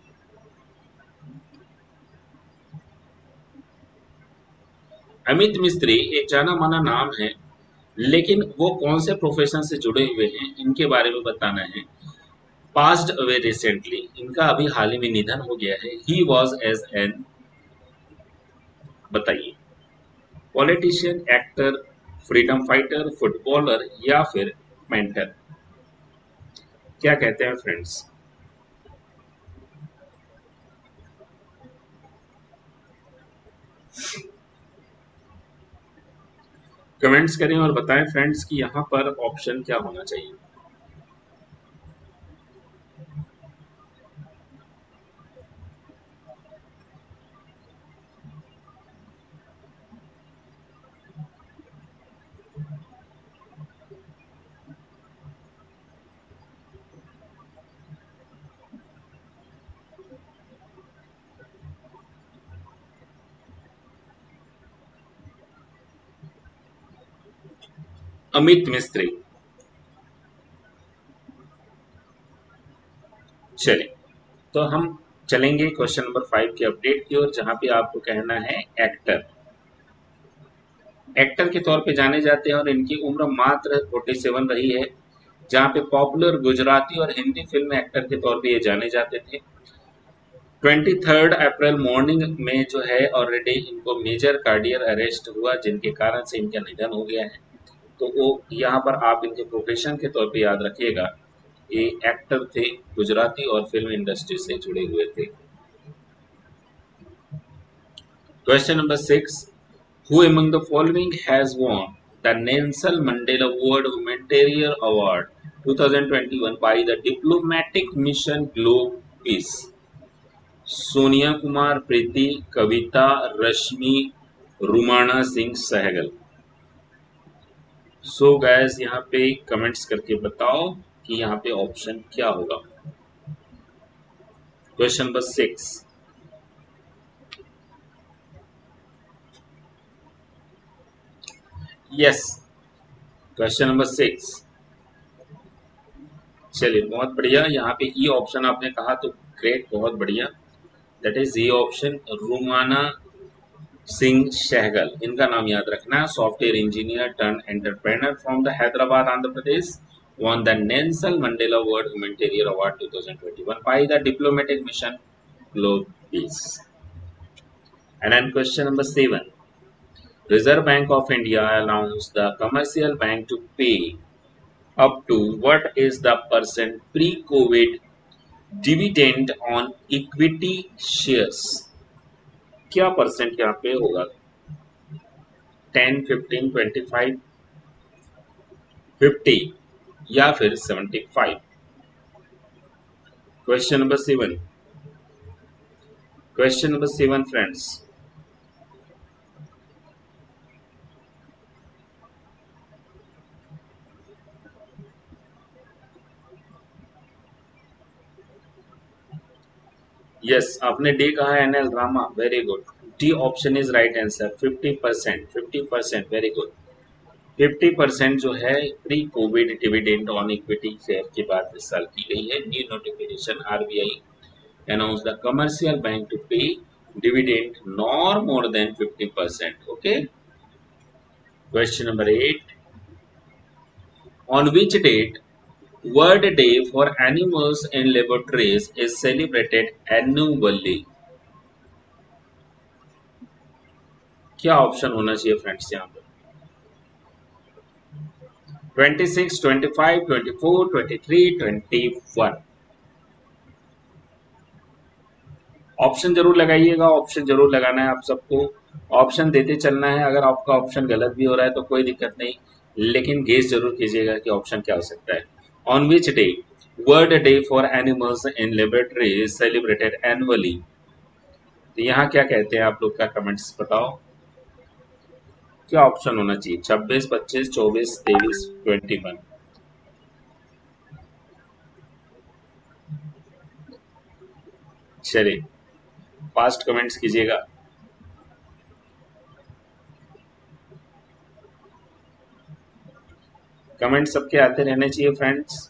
अमित मिस्त्री एक जाना माना नाम है, लेकिन वो कौन से प्रोफेशन से जुड़े हुए हैं इनके बारे में बताना है। पास्ड अवे रिसेंटली, इनका अभी हाल ही में निधन हो गया है। ही वॉज एज एन, बताइए। Politician, actor, freedom fighter, footballer या फिर मेंटर? क्या कहते हैं फ्रेंड्स? कमेंट्स करें और बताएं फ्रेंड्स कि यहाँ पर ऑप्शन क्या होना चाहिए। अमित मिस्त्री। चलिए, तो हम चलेंगे क्वेश्चन नंबर फाइव के अपडेट की ओर, जहां पे आपको कहना है एक्टर। एक्टर के तौर पे जाने जाते हैं और इनकी उम्र मात्र सैंतालीस रही है, जहां पे पॉपुलर गुजराती और हिंदी फिल्म एक्टर के तौर पे ये जाने जाते थे। ट्वेंटी थर्ड अप्रैल मॉर्निंग में जो है ऑलरेडी इनको मेजर कार्डियर अरेस्ट हुआ, जिनके कारण से इनका निधन हो गया है। तो वो यहाँ पर आप इनके प्रोफेशन के तौर पे याद रखिएगा, ये एक्टर थे, गुजराती और फिल्म इंडस्ट्री से जुड़े हुए थे। Question number six, Who among the following has won the Nelson Mandela World Humanitarian Award twenty twenty-one by the Diplomatic Mission Globe Peace? Sonia Kumar, Preeti, Kavita, Rashmi, Rumana Singh Sehgal. So guys, यहाँ पे कमेंट्स करके बताओ कि यहाँ पे ऑप्शन क्या होगा। Question number six. Yes, question number six. चलिए, बहुत बढ़िया। यहाँ पे ई ऑप्शन आपने कहा तो ग्रेट, बहुत बढ़िया। That is E option, Rumana Singh Sehgal. इनका नाम याद रखना। Software engineer turn entrepreneur from the Hyderabad, Andhra Pradesh, won the Nelson Mandela World Humanitarian Award twenty twenty-one by the Diplomatic Mission Globe Peace. And then question number seven. Reserve Bank of India announced the commercial bank to pay up to what is the percent pre-COVID dividend on equity shares? क्या परसेंट यहाँ पे होगा? Ten, fifteen, twenty five, fifty या फिर seventy five? Question number seven. Question number seven friends. Yes, आपने डी कहा है NL Rama, very good. D option is right answer, fifty percent. Fifty percent, very good. Fifty percent जो है pre covid dividend on equity share की बात इस साल की गई है। New notification, RBI announced the commercial bank to pay dividend nor more than fifty percent. Okay. Question number eight. On which date World Day for Animals in Laboratories is celebrated annually? क्या ऑप्शन होना चाहिए फ्रेंड्स यहाँ पर? Twenty six, twenty five, twenty four, twenty three, twenty one? Option जरूर लगाइएगा, ऑप्शन जरूर लगाना है आप सबको। ऑप्शन देते चलना है। अगर आपका ऑप्शन गलत भी हो रहा है तो कोई दिक्कत नहीं, लेकिन गेस जरूर कीजिएगा कि ऑप्शन क्या हो सकता है। On which day world day for animals in laboratory is celebrated annually? तो यहाँ क्या कहते हैं आप लोग का कमेंट्स बताओ, क्या ऑप्शन होना चाहिए? छब्बीस, पच्चीस, चौबीस, तेईस, ट्वेंटी वन? चलिए, फास्ट कमेंट्स कीजिएगा। कमेंट सबके आते रहने चाहिए फ्रेंड्स।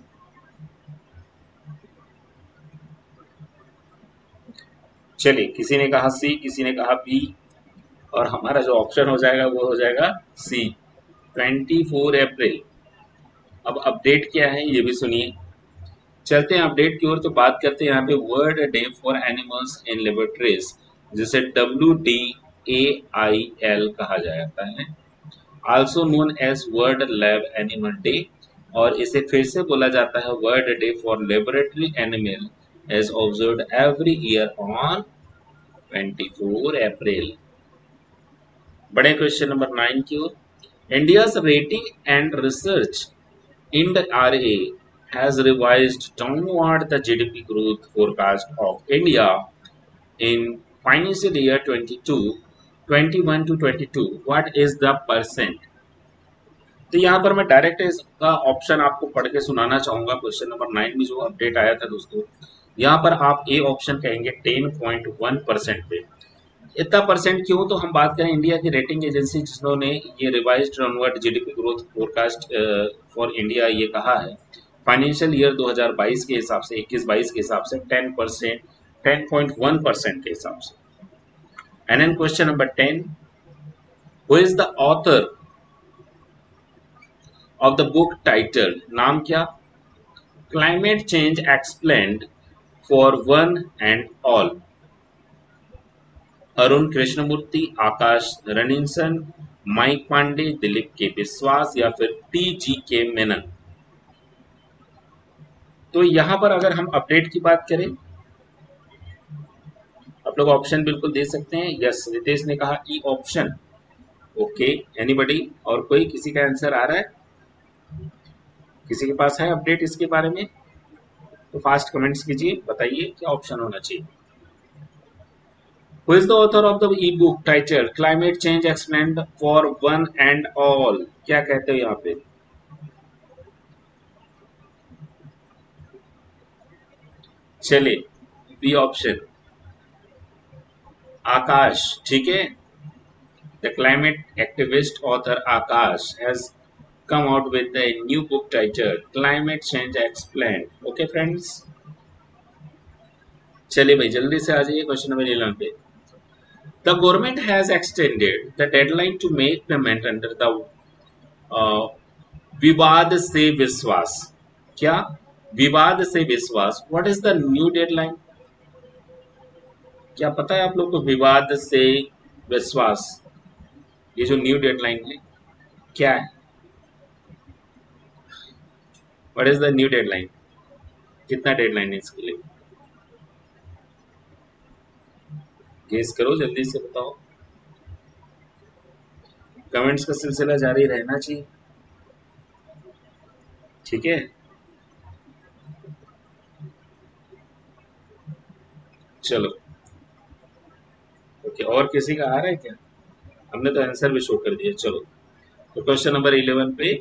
चलिए, किसी ने कहा सी, किसी ने कहा बी, और हमारा जो ऑप्शन हो जाएगा वो हो जाएगा सी, ट्वेंटी फोर अप्रैल। अब अपडेट क्या है ये भी सुनिए। चलते हैं अपडेट की ओर। तो बात करते हैं यहाँ पे world day for animals in laboratories, जिसे W D A I L कहा जाता है, also known as world lab animal day, और इसे फिर से बोला जाता है world day for laboratory animal as observed every year on चौबीस अप्रैल। बड़े क्वेश्चन नंबर नाइन की ओर। India's rating and research Ind R A has revised downward the G D P growth forecast of India in financial year twenty-two, twenty-one to twenty-two. What is the percent? तो यहाँ पर मैं डायरेक्ट इसका ऑप्शन आपको पढ़ के सुनाना चाहूंगा। क्वेश्चन नंबर नाइन में जो अपडेट आया था दोस्तों, यहाँ पर आप ए ऑप्शन कहेंगे टेन पॉइंट वन परसेंट पे। इतना परसेंट क्यों? तो हम बात करें इंडिया की रेटिंग एजेंसी जिन्होंने ये revised downward GDP growth forecast for India ये कहा है फाइनेंशियल ईयर दो हज़ार बाईस के हिसाब से, इक्कीस बाईस के हिसाब से ten percent ten point one percent के हिसाब से। And then question number ten, who is the author of the book title, नाम क्या? Climate change explained for one and all. Arun Krishnamurthy, Akash Ranison, Mike Pandey, Dilip K Biswas या फिर टी जी के मेनन। तो यहां पर अगर हम अपडेट की बात करें, आप लोग ऑप्शन बिल्कुल दे सकते हैं। यस, रितेश ने कहा ई ऑप्शन। ओके, एनीबडी और कोई किसी का आंसर आ रहा है? किसी के पास है अपडेट इसके बारे में? तो फास्ट कमेंट्स कीजिए, बताइए क्या ऑप्शन होना चाहिए। Who is the author of the e-book titled Climate Change Explained for One and All? क्या कहते हो यहाँ पे? चलिए, बी ऑप्शन आकाश, ठीक है। The climate activist author Akash has come out with a new book titled Climate Change Explained. Okay, friends. चलिए भाई, जल्दी से आ जाइए क्वेश्चन नंबर इलेवन पे। The government has extended the deadline to make payment under the uh, विवाद से विश्वास। क्या? विवाद से विश्वास। What is the new deadline? क्या पता है आप लोग को? विवाद से विश्वास, ये जो न्यू डेडलाइन है क्या है? What is the new deadline? कितना डेडलाइन है इसके लिए? गेस करो, जल्दी से बताओ। कमेंट्स का सिलसिला जारी रहना चाहिए, ठीक है। चलो ओके, और किसी का आ रहा है क्या? हमने तो आंसर भी शो कर दिया। चलो, तो क्वेश्चन नंबर इलेवन पे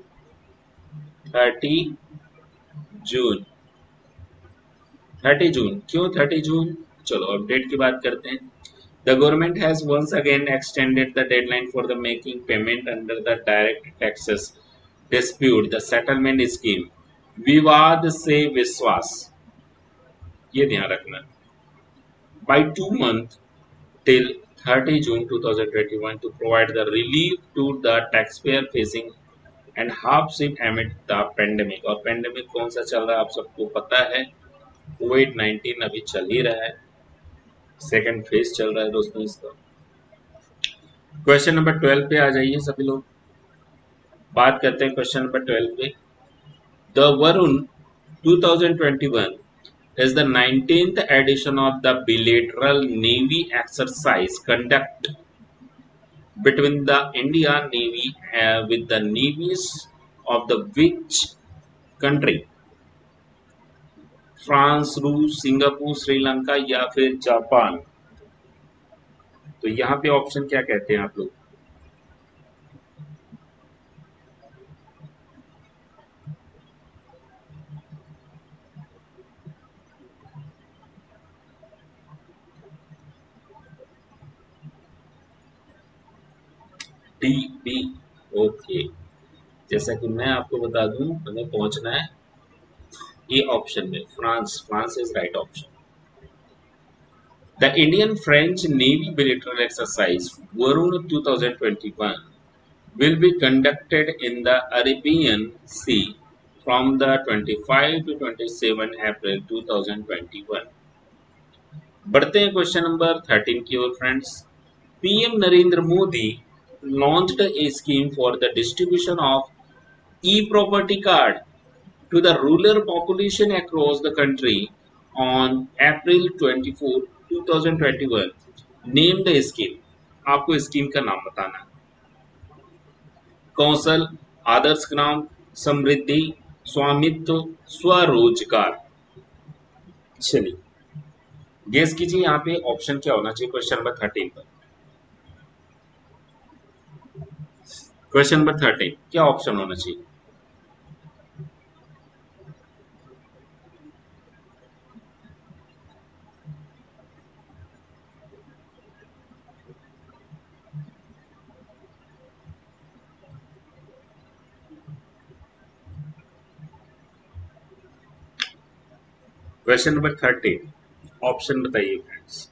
थर्टी जून। थर्टी जून क्यों थर्टी जून? चलो अपडेट की बात करते हैं। The government has once again extended the deadline for the making payment under the direct taxes dispute, the settlement scheme, विवाद से विश्वास, ये ध्यान रखना, by two months till thirty June twenty twenty-one to provide the relief to the taxpayer facing and hardship amid the pandemic। और पेंडेमिक कौन सा चल रहा है आप सबको पता है, कोविड नाइनटीन अभी चल ही रहा है, सेकेंड फेज चल रहा है दोस्तों इसका। क्वेश्चन नंबर ट्वेल्व पे आ जाइए सभी लोग, बात करते हैं क्वेश्चन नंबर ट्वेल्व पे। The Varun twenty twenty-one is the nineteenth edition of the bilateral navy exercise conduct between the Indian Navy uh, with the navies of the which country? France, रूस, सिंगापुर, श्रीलंका या फिर जापान। तो यहाँ पे ऑप्शन क्या कहते हैं आप लोग? D, B. ओके, जैसा कि मैं आपको बता दूं, हमें पहुंचना है ये ऑप्शन में, France. France is right option. The Indian French navy bilateral exercise Varun twenty twenty-one will be conducted in the Arabian Sea from the twenty-five to twenty-seven April twenty twenty-one। बढ़ते हैं क्वेश्चन नंबर थर्टीन की ओर friends. P M Narendra Modi launched a scheme for the distribution of e-property card to the rural population across the country on April twenty-fourth, twenty twenty-one. Name the scheme. आपको स्कीम का नाम बताना है। कौशल, आदर्श ग्राम, समृद्धि, स्वामित्व, स्वरोजगार। चलिए गेस कीजिए यहाँ पे ऑप्शन क्या होना चाहिए क्वेश्चन नंबर थर्टीन पर। क्वेश्चन नंबर थर्टीन क्या ऑप्शन होना चाहिए? क्वेश्चन नंबर थर्टीन ऑप्शन बताइए फ्रेंड्स।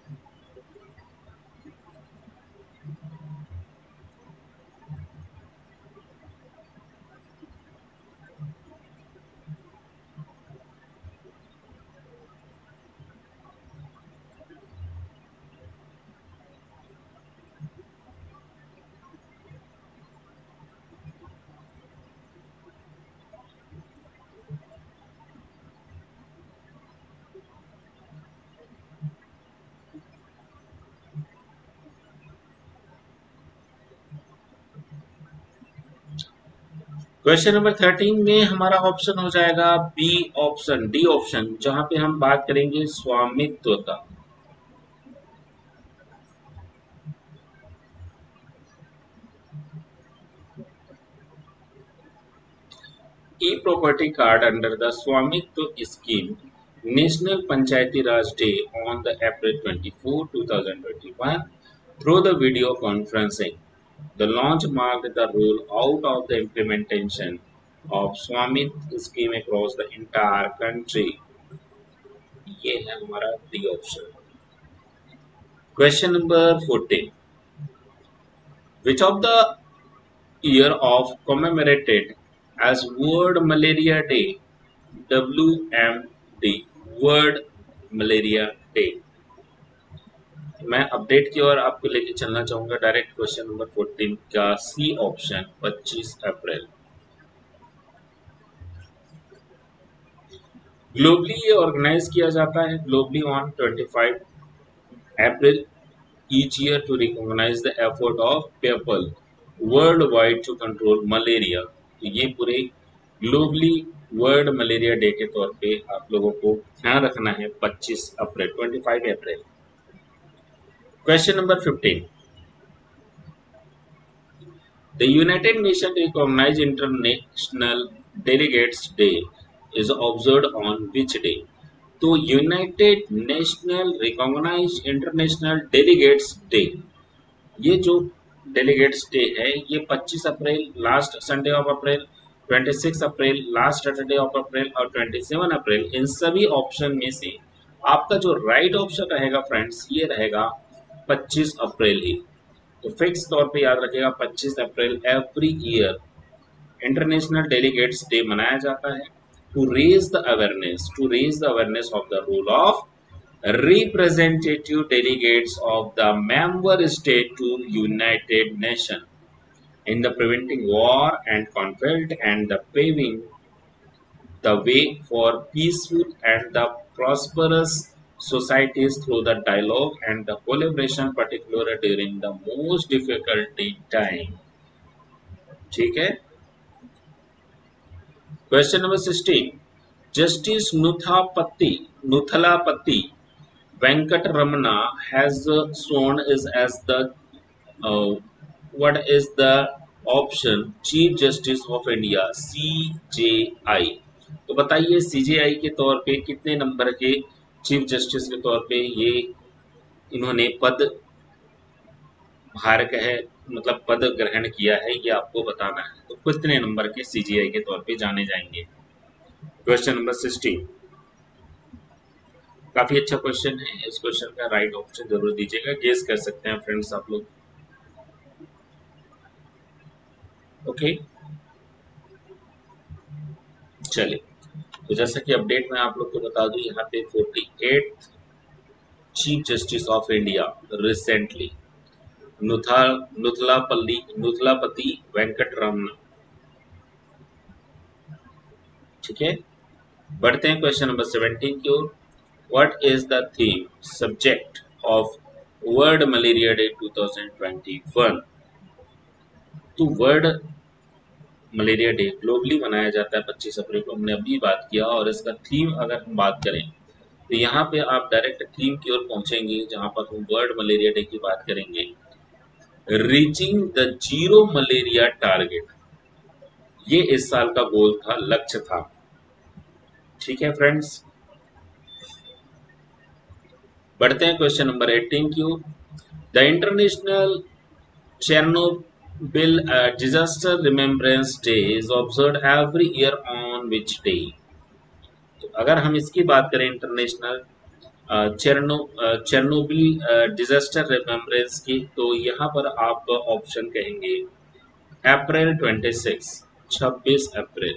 क्वेश्चन नंबर थर्टीन में हमारा ऑप्शन हो जाएगा बी ऑप्शन, डी ऑप्शन, जहां पे हम बात करेंगे स्वामित्व का। E-property card under the Swamitwa scheme, National Panchayati Raj Day on the April twenty-fourth, twenty twenty-one through the video conferencing. The launch marked the roll-out of the implementation of Swamitwa scheme across the entire country. ये है हमारा D option. Question number fourteen, which of the year of commemorated as World Malaria Day, W M D, world malaria day. मैं अपडेट की ओर आपको लेके चलना चाहूंगा डायरेक्ट क्वेश्चन नंबर फोर्टीन का सी ऑप्शन पच्चीस अप्रैल। ग्लोबली ये ऑर्गेनाइज किया जाता है ग्लोबली ऑन पच्चीस April each year to recognise the effort of people worldwide to control malaria. तो ये पूरे ग्लोबली वर्ल्ड मलेरिया डे के तौर पे आप लोगों को ध्यान रखना है पच्चीस अप्रैल, पच्चीस April. Question number fifteen, the United Nation recognise international delegates day is observed on which day? तो United National recognise international delegates day, ये जो डेलीगेट्स डे है ये पच्चीस April last Sunday of April, छब्बीस April last Saturday of April और सत्ताईस अप्रैल, इन सभी ऑप्शन में से आपका जो राइट ऑप्शन रहेगा फ्रेंड्स ये रहेगा पच्चीस अप्रैल ही। तो फिक्स तौर पे याद रखिएगा पच्चीस April every year international delegates day मनाया जाता है to raise the awareness to raise the awareness of the role of representative delegates of the member state to United Nations in the preventing war and conflict and the paving the way for peaceful and the prosperous societies through the dialogue and the collaboration, particularly during the most difficult time. ठीक है। Question number sixteen, justice Nuthapati Nuthalapati Venkatramanna has sworn is as the uh, what is the option Chief Justice of India C J I। तो बताइए C J I के तौर पे कितने नंबर के चीफ जस्टिस के तौर पे ये इन्होंने पद भार है मतलब पद ग्रहण किया है, ये आपको बताना है। तो कितने नंबर के C J I के तौर पे जाने जाएंगे? क्वेश्चन नंबर सिक्सटीन काफी अच्छा क्वेश्चन है, इस क्वेश्चन का राइट ऑप्शन जरूर दीजिएगा, गेस कर सकते हैं फ्रेंड्स आप लोग। ओके चलिए, तो जैसा कि अपडेट में आप लोग को बता दूं यहाँ पे अड़तालीसवां chief justice of India recently Nutha Nuthalapalli Nuthalapati Venkataraman. ठीक है, बढ़ते हैं क्वेश्चन नंबर सेवेंटीन की ओर। What is the theme subject of world malaria day two thousand twenty one? तो वर्ल्ड मलेरिया डे ग्लोबली मनाया जाता है पच्चीस अप्रैल को, हमने अभी बात किया। और इसका थीम अगर हम बात करें तो यहाँ पे आप डायरेक्ट थीम की ओर पहुंचेंगे, जहां पर हम वर्ल्ड मलेरिया डे की बात करेंगे। Reaching the zero malaria target, ये इस साल का गोल था, लक्ष्य था। ठीक है फ्रेंड्स, बढ़ते हैं क्वेश्चन नंबर एटीन की ओर। The international Chernobyl disaster remembrance day is observed every year on which day? तो अगर हम इसकी बात करें international Cherno Chernobyl disaster remembrance की, तो यहाँ पर आप ऑप्शन कहेंगे अप्रैल ट्वेंटी सिक्स, छब्बीस April.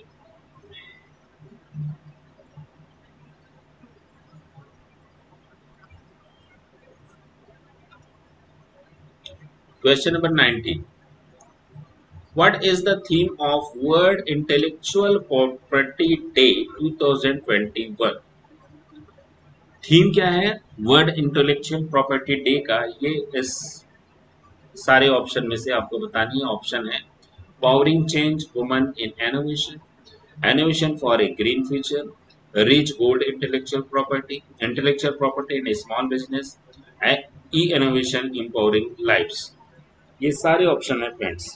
Question number nineteen. What is the theme of World Intellectual Property Day two thousand twenty one? Theme क्या है वर्ल्ड इंटेलेक्चुअल प्रॉपर्टी डे का? ये इस सारे ऑप्शन में से आपको बतानी है। ऑप्शन है powering change, woman in innovation, innovation for a green future, reach gold intellectual property, intellectual property in small business, E innovation empowering lives. ये सारे ऑप्शन है फ्रेंड्स।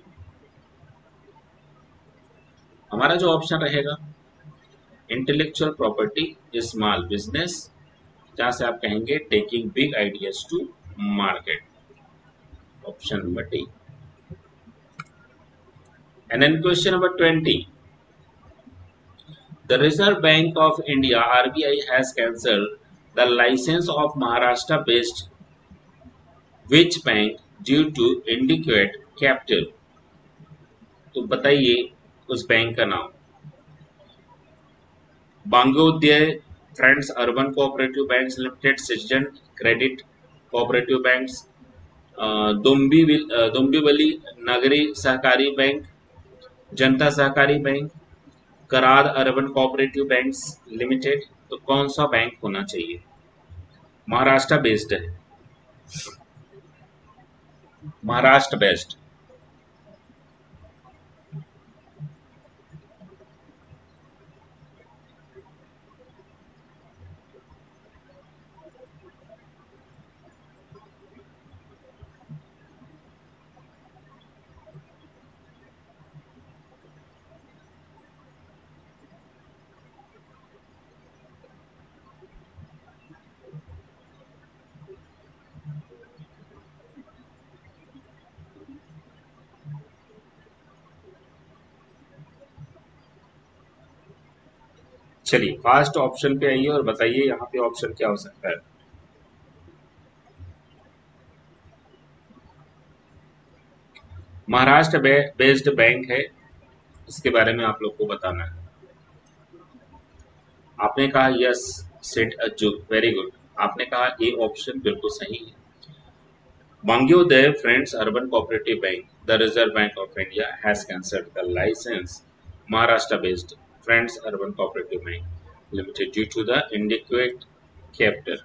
हमारा जो ऑप्शन रहेगा इंटेलेक्चुअल प्रॉपर्टी स्मॉल बिजनेस, जहां से आप कहेंगे taking big ideas to market, option number D. And then question number twenty. The Reserve Bank of India RBI has cancelled the licence of Maharashtra based which bank due to indicate capital? तो बताइए उस बैंक का नाम। बांग्योदय Friends Urban Cooperative Banks Limited, Citizen Credit Cooperative Banks, डोंबिविल डोंबिवली नगरी सहकारी बैंक, जनता सहकारी बैंक, करार अर्बन कोऑपरेटिव बैंक्स लिमिटेड। तो कौन सा बैंक होना चाहिए? महाराष्ट्र बेस्ड है, महाराष्ट्र बेस्ड। चलिए फास्ट ऑप्शन पे आइए और बताइए यहाँ पे ऑप्शन क्या हो सकता है। महाराष्ट्र बेस्ड बैंक है, इसके बारे में आप लोग को बताना है। आपने कहा यस, सेट अज्जू, वेरी गुड। आपने कहा ए ऑप्शन बिल्कुल सही है। Bangyodaya Friends Urban Cooperative Bank, the Reserve Bank of India, has cancelled the license Maharashtra-based Friends Urban Cooperative Bank Limited due to the inadequate capital.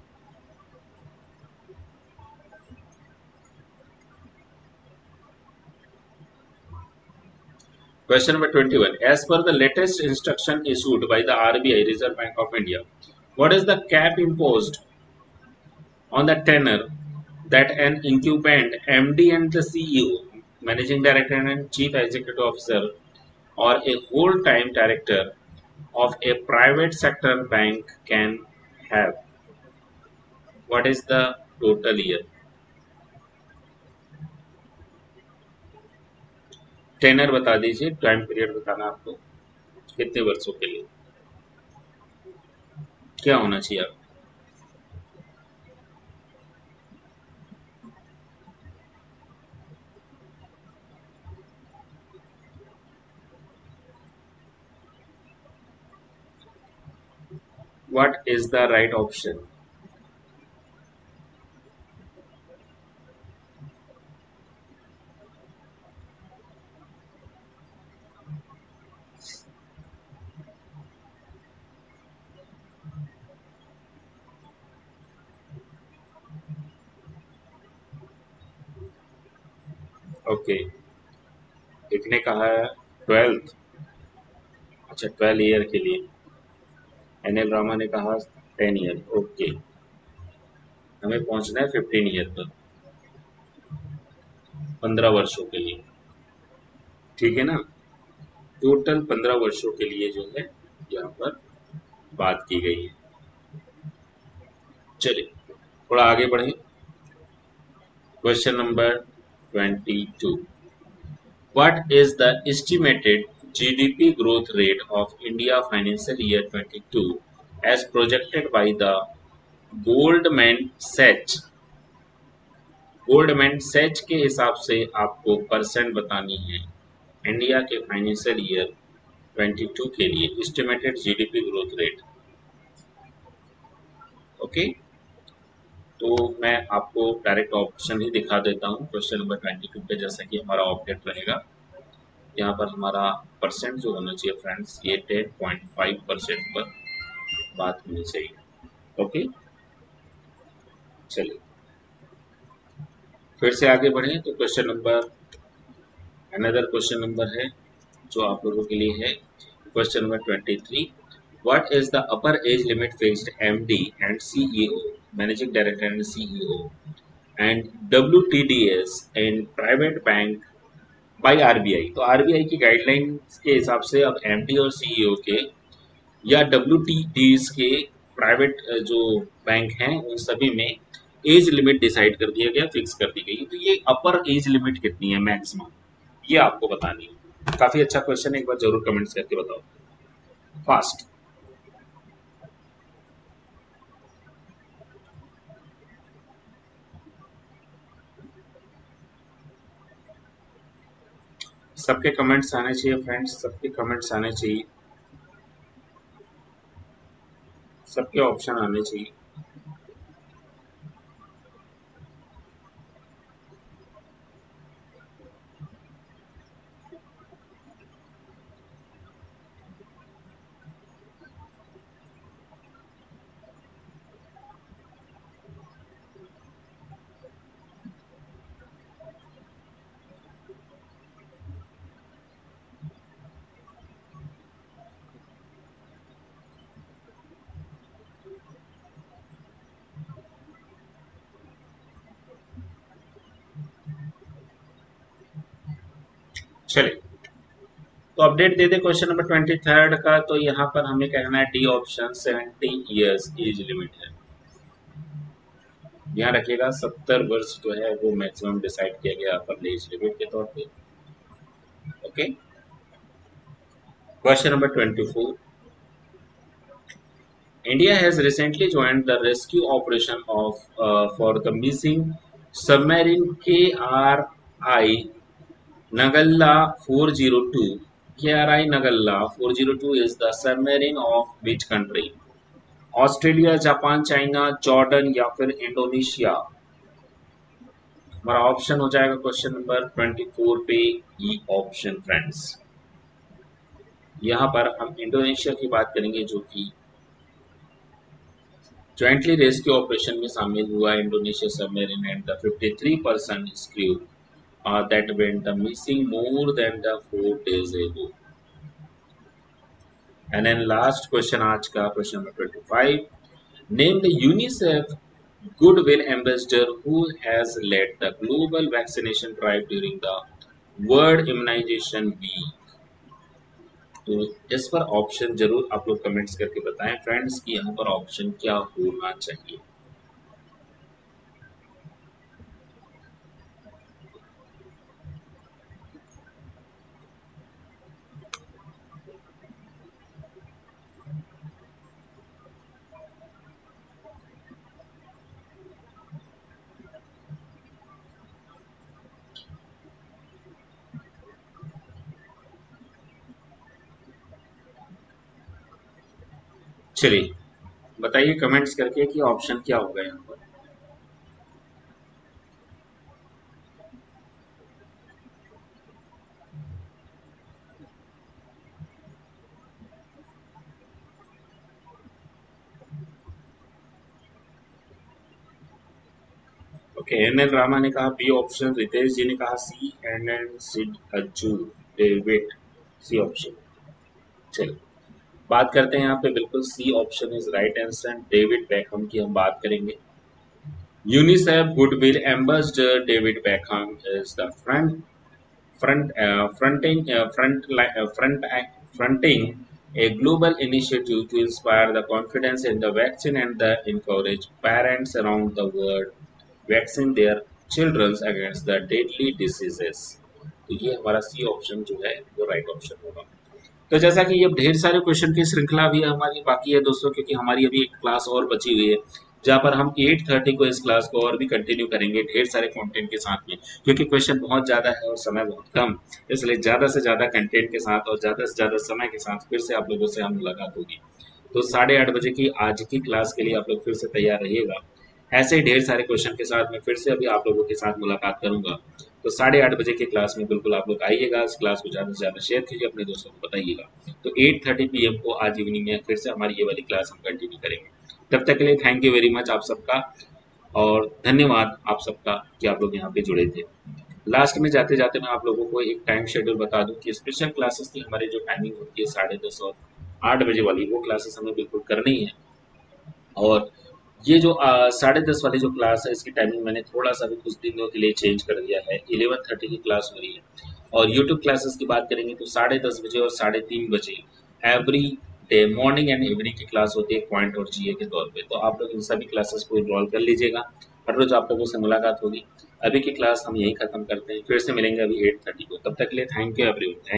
Question number twenty-one. As per the latest instruction issued by the R B I, Reserve Bank of India, what is the cap imposed on the tenor that an incumbent M D and the C E O, Managing Director and Chief Executive Officer, or a whole-time director of a private sector bank can have? What is the total year? Tenure बता दीजिए, टाइम पीरियड बताना आपको, कितने वर्षों के लिए क्या होना चाहिए आप? What is the right option? Okay, एक ने कहा है ट्वेल्थ, अच्छा ट्वेल्व ईयर के लिए। एन एल रामा ने कहा टेन ईयर। ओके, हमें पहुंचना है फिफ्टीन ईयर पर, पंद्रह वर्षों के लिए, ठीक है ना। टोटल पंद्रह वर्षों के लिए जो है यहाँ पर बात की गई है। चलिए थोड़ा आगे बढ़े। Question number twenty two, what is the estimated GDP growth rate of India financial year twenty two as projected by the Goldman Sachs. Goldman Sachs के हिसाब से आपको परसेंट बतानी है इंडिया के फाइनेंशियल ईयर ट्वेंटी टू के लिए estimated GDP growth rate. Okay, तो मैं आपको डायरेक्ट ऑप्शन ही दिखा देता हूँ क्वेश्चन नंबर ट्वेंटी टू पे, जैसा कि हमारा ऑब्जेक्ट रहेगा। यहाँ पर हमारा परसेंट जो होना चाहिए फ्रेंड्स, ये टेन पॉइंट फाइव परसेंट पर बात होनी चाहिए। ओके, चलिए फिर से आगे बढ़े। तो question number, another question number है जो आप लोगों के लिए है, question number twenty three, what is the upper age limit fixed MD and CEO, managing director and CEO and डब्ल्यूटीडीएस in private bank by RBI. तो आरबीआई की गाइडलाइन के हिसाब से अब एमडी और सीईओ के या डब्ल्यूटीडीएस के प्राइवेट जो बैंक हैं उन सभी में एज लिमिट डिसाइड कर दिया गया, फिक्स कर दी गई। तो ये अपर एज लिमिट कितनी है मैक्सिमम, ये आपको बतानी है। काफी अच्छा क्वेश्चन है, एक बार जरूर कमेंट्स करके बताओ फास्ट। सबके कमेंट्स आने चाहिए फ्रेंड्स, सबके कमेंट्स आने चाहिए, सबके ऑप्शन आने चाहिए। चलिए तो अपडेट दे दे क्वेश्चन नंबर ट्वेंटी थर्ड का। तो यहाँ पर हमें कहना है D option seventy years age limit है। ध्यान रखिएगा सत्तर वर्ष जो है वो मैक्सिमम डिसाइड किया गया अपर एज लिमिट के तौर पे। Okay, question number twenty four, India has recently joined the rescue operation of uh, for the missing submarine K R I Nagalla four oh two. K R I Nagalla four oh two is the submarine of which country? Australia, Japan, Jordan, जॉर्डन या फिर इंडोनेशिया। हमारा ऑप्शन हो जाएगा क्वेश्चन नंबर ट्वेंटी फोर पे ई ऑप्शन फ्रेंड्स। यहाँ पर हम इंडोनेशिया की बात करेंगे जो कि ज्वाइंटली रेस्क्यू ऑपरेशन में शामिल हुआ Indonesia submarine and the fifty three person crew that went the missing more than the four days ago. And then last question आज का question number twenty five, name the UNICEF goodwill ambassador who has led the global vaccination drive during the world immunisation week. तो इस पर ऑप्शन जरूर आप लोग कमेंट्स करके बताएं फ्रेंड्स कि यहाँ पर ऑप्शन क्या होना चाहिए। चलिए बताइए कमेंट्स करके कि ऑप्शन क्या होगा यहाँ पर। ओके, एन एन रामा ने कहा बी ऑप्शन, रितेश जी ने कहा सी, एन एन सिड अज्जू डेविड सी ऑप्शन। चलिए बात करते हैं यहाँ पे, बिल्कुल C option is right answer. David Beckham की हम बात करेंगे। UNICEF goodwill ambassador David Beckham is the front front uh, fronting uh, front li- uh, front act, fronting a global initiative to inspire the confidence in the vaccine and the encourage parents around the world vaccine their children against the deadly diseases। तो ये हमारा सी ऑप्शन जो है वो राइट ऑप्शन होगा। तो जैसा कि अब ढेर सारे क्वेश्चन की श्रृंखला भी हमारी बाकी है दोस्तों, क्योंकि हमारी अभी एक क्लास और बची हुई है जहाँ पर हम आठ थर्टी को इस क्लास को और भी कंटिन्यू करेंगे ढेर सारे कंटेंट के साथ में, क्योंकि क्वेश्चन बहुत ज़्यादा है और समय बहुत कम, इसलिए ज़्यादा से ज़्यादा कंटेंट के साथ और ज़्यादा से ज़्यादा समय के साथ फिर से आप लोगों से हम मुलाकात होगी। तो साढ़े आठ बजे की आज की क्लास के लिए आप लोग फिर से तैयार रहिएगा। ऐसे ही ढेर सारे क्वेश्चन के साथ मैं फिर से अभी आप लोगों के साथ मुलाकात करूंगा। तो साढ़े आठ बजे की क्लास में बिल्कुल आप लोग आइएगा, इस क्लास को ज़्यादा से ज़्यादा शेयर कीजिए, अपने दोस्तों को बताइएगा। तो एट थर्टी पी एम को आज इवनिंग में फिर से हमारी ये वाली क्लास हम कंटिन्यू करेंगे। तब तक के लिए थैंक यू वेरी मच आप सबका, और धन्यवाद आप सबका कि आप लोग यहाँ पे जुड़े थे। लास्ट में जाते जाते मैं आप लोगों को एक टाइम शेड्यूल बता दूं कि स्पेशल क्लासेस की हमारी जो टाइमिंग होती है साढ़े दस और आठ बजे वाली, वो क्लासेस हमें बिल्कुल करनी है। और ये जो आ, साढ़े दस वाली जो क्लास है इसकी टाइमिंग मैंने थोड़ा सा भी कुछ दिनों के लिए चेंज कर दिया है, इलेवन थर्टी की क्लास हो रही है। और यूट्यूब क्लासेस की बात करेंगे तो साढ़े दस बजे और साढ़े तीन बजे every day morning and evening की क्लास होती है पॉइंट और जीए के तौर पे। तो आप लोग इन सभी क्लासेस को इनरोल कर लीजिएगा, हर रोज आप लोगों से मुलाकात होगी। अभी की क्लास हम यही खत्म करते हैं, फिर से मिलेंगे अभी एट थर्टी को। तब तक के लिए थैंक यू एवरीवन।